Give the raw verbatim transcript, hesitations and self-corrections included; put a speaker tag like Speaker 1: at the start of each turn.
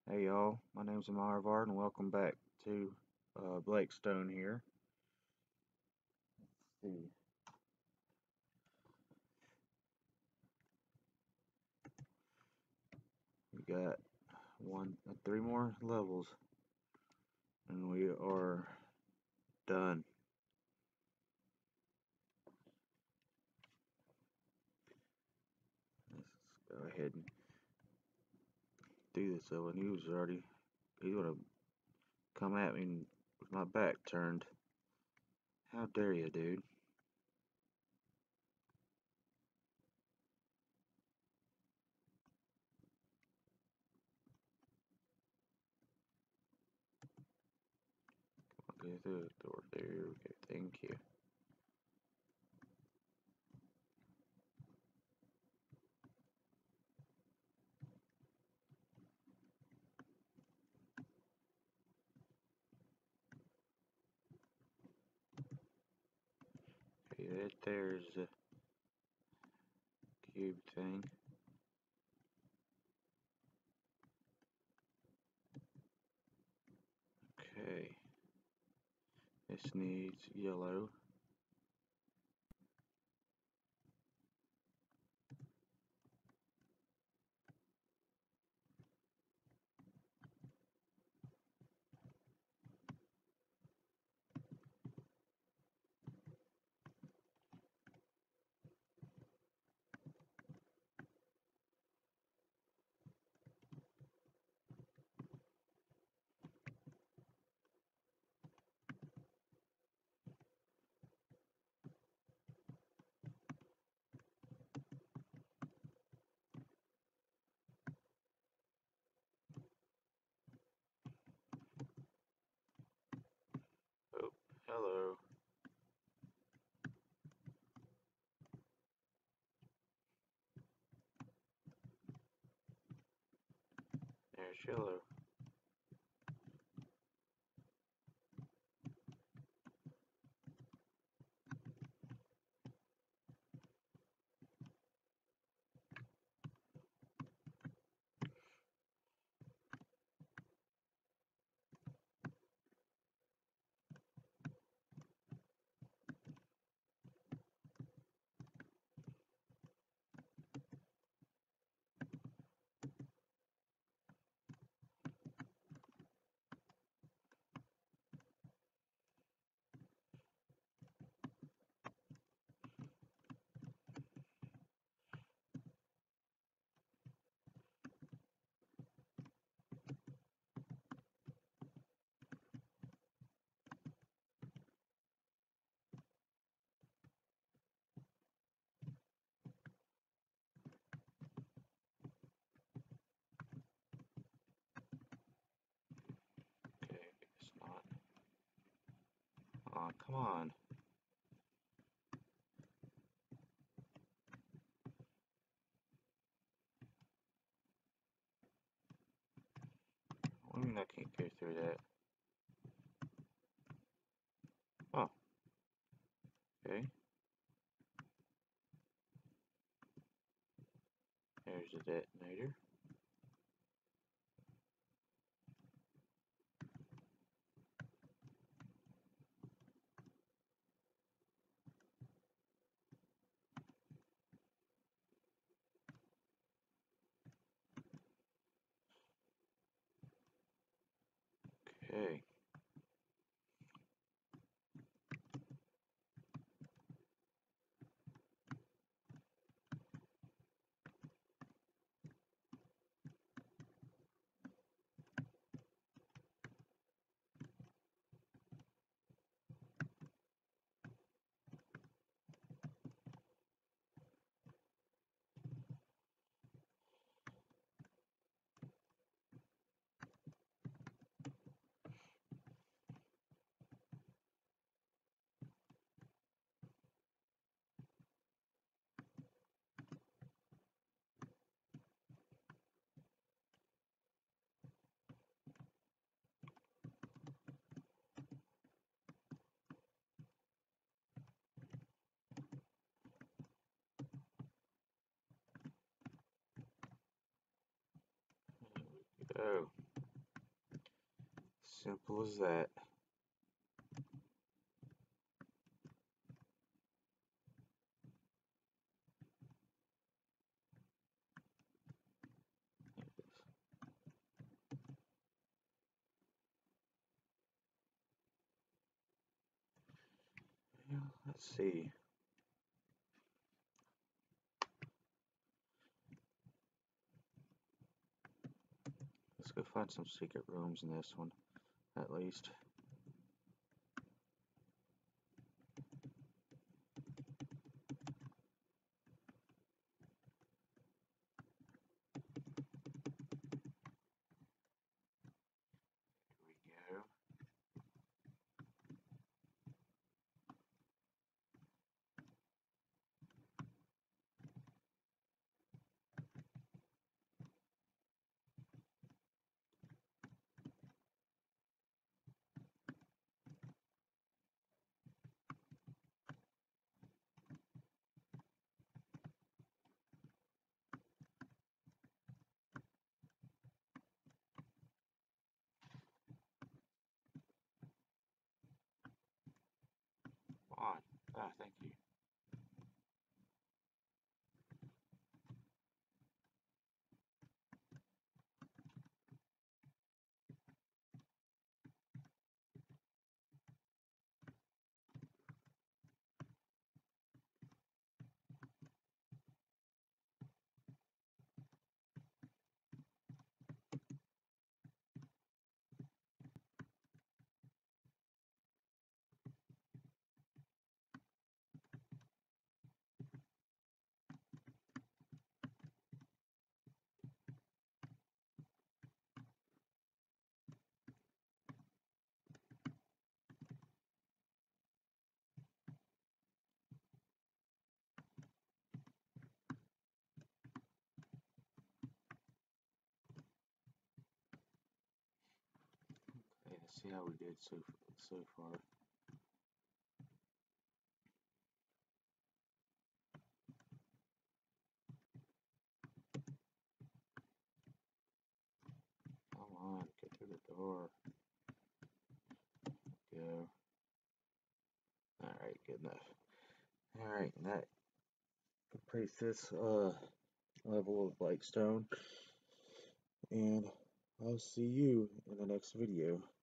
Speaker 1: Hey y'all, my name's Amarvard and welcome back to uh, Blake Stone here. Let's see. We got one, uh, three more levels and we are done. Let's go ahead and do this though. And he was already, he's gonna come at me with my back turned. How dare you, dude? Okay, through the door. There we go. Thank you. Okay, that there's the cube thing. Okay, this needs yellow. Oh, hello. There's yellow. Okay, it's not. Aw, come on. What do you mean I can't go through that? Oh, okay. There's the detonator. Okay. There we go. Simple as that. Yeah, let's see. Let's go find some secret rooms in this one, at least. Here we go. Come on. Ah, thank you. Okay, let's see how we did so so far. Come on, get through the door. Go. Alright, good enough. Alright, and that completes this uh level of Blackstone. And I'll see you in the next video.